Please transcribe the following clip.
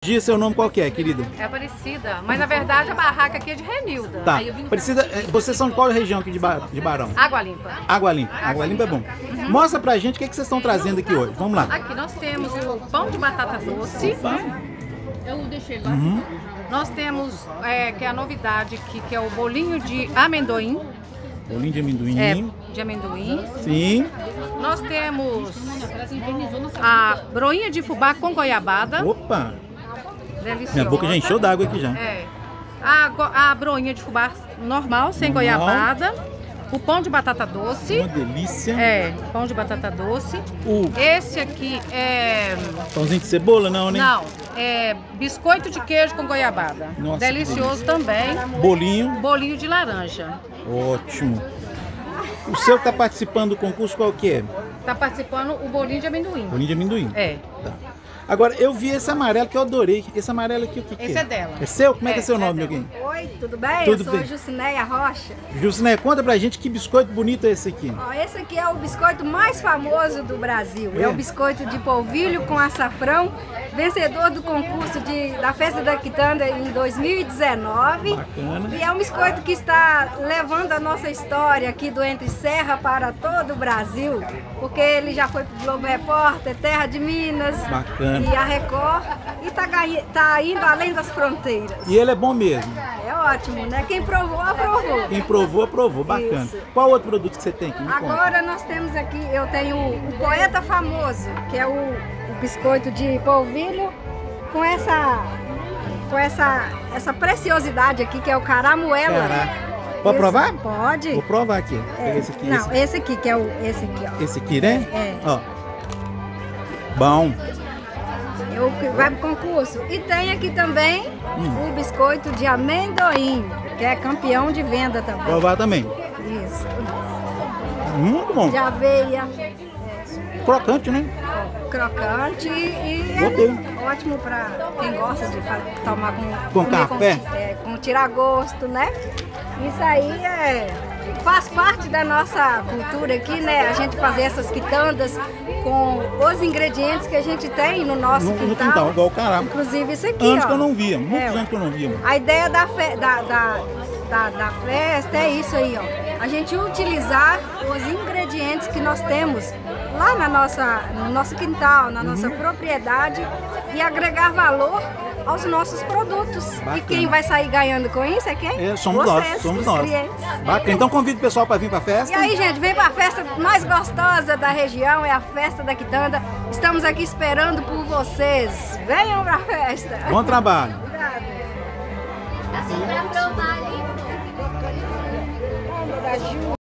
Diz seu nome qual que é, querida? É Aparecida, mas na verdade a barraca aqui é de Renilda. Tá. Aparecida, vocês são de qual região aqui de Barão? Água Limpa. Água Limpa. Água Limpa é bom. Mostra pra gente o que vocês estão trazendo aqui hoje. Vamos lá. Aqui nós temos o pão de batata doce. Eu deixei lá. Nós temos, que é a novidade aqui, que é o bolinho de amendoim. Bolinho de amendoim. De amendoim. Sim. Nós temos a broinha de fubá com goiabada. Opa! Deliciosa. Minha boca já encheu d'água aqui já. A broinha de fubá normal, sem goiabada. O pão de batata doce. Uma delícia. Pão de batata doce. Esse aqui é... Pãozinho de cebola não, né? Não, é biscoito de queijo com goiabada. Nossa, delicioso também. Bolinho. Bolinho de laranja. Ótimo. O seu que tá participando do concurso qual que é? Tá participando o bolinho de amendoim. Bolinho de amendoim. Tá. Agora, eu vi esse amarelo que eu adorei. Esse amarelo aqui, o que Esse é dela. É seu? Como é que é seu nome, meu querido? Oi, tudo bem? Tudo eu sou bem. a Jucinéia Rocha. Juciné, conta pra gente que biscoito bonito é esse aqui. Ó, esse aqui é o biscoito mais famoso do Brasil. É o biscoito de polvilho com açafrão, vencedor do concurso da Festa da Quitanda em 2019. Bacana. E é um biscoito que está levando a nossa história aqui do Entre Serra para todo o Brasil, porque ele já foi pro Globo Repórter, Terra de Minas. Bacana. E a Record, e tá indo além das fronteiras. E ele é bom mesmo. É ótimo, né? Quem provou, aprovou. Quem provou, aprovou. Bacana. Isso. Qual outro produto que você tem aqui? Me conta. Agora nós temos aqui, eu tenho o Poeta Famoso, que é o biscoito de polvilho com essa preciosidade aqui, que é o caramuela. Caraca. Pode provar? Pode. Vou provar aqui. Pega esse aqui. Não, esse aqui, que é esse aqui, ó. Esse aqui, né? É. Ó. Bom. Vai pro concurso. E tem aqui também o biscoito de amendoim, que é campeão de venda também. Provar também. Isso. Muito bom. De aveia. Crocante, né? Crocante e ótimo para quem gosta de tomar com café. Com tira-gosto, né? Isso aí faz parte da nossa cultura aqui, né? A gente fazer essas quitandas com os ingredientes que a gente tem no nosso quintal. No quintal, igual o caramba. Inclusive isso aqui, Anos ó. que eu não via, muitos anos que eu não via. A ideia da festa é isso aí, ó. A gente utilizar os ingredientes que nós temos lá no nosso quintal, na nossa propriedade e agregar valor aos nossos produtos. Bacana. E quem vai sair ganhando com isso é quem? Somos Vocês, nós, somos os nós. clientes. Bacana. Então convido o pessoal para vir para a festa. E aí, gente, vem para a festa mais gostosa da região, é a Festa da Quitanda. Estamos aqui esperando por vocês. Venham para a festa. Bom trabalho. Obrigada. Assim, para provar ali.